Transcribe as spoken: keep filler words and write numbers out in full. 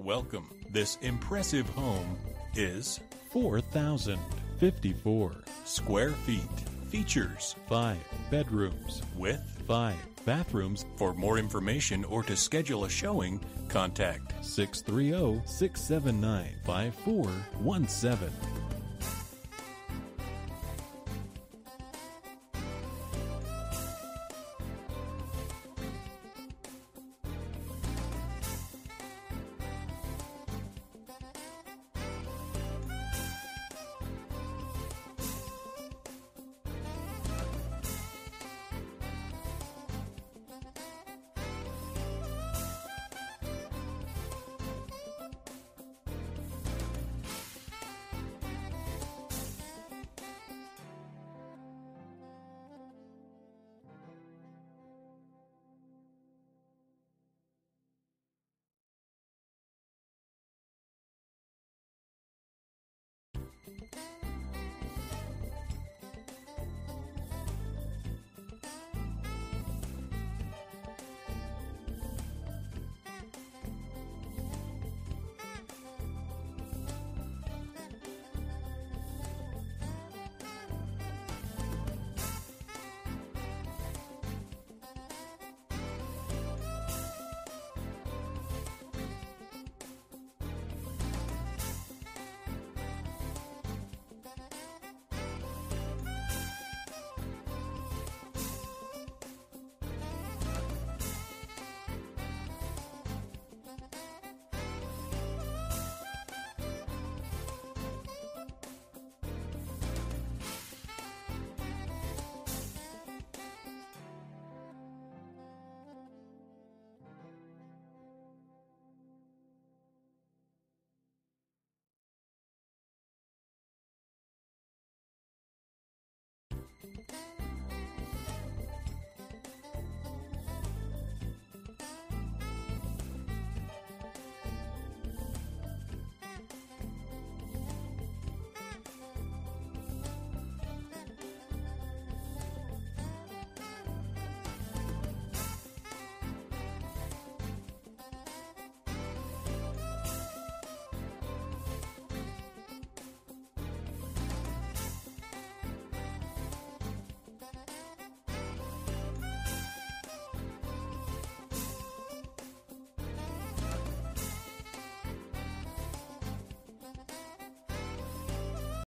Welcome. This impressive home is four thousand fifty-four square feet. Features five bedrooms with five bathrooms. For more information or to schedule a showing, contact six three zero, six seven nine, five four one seven.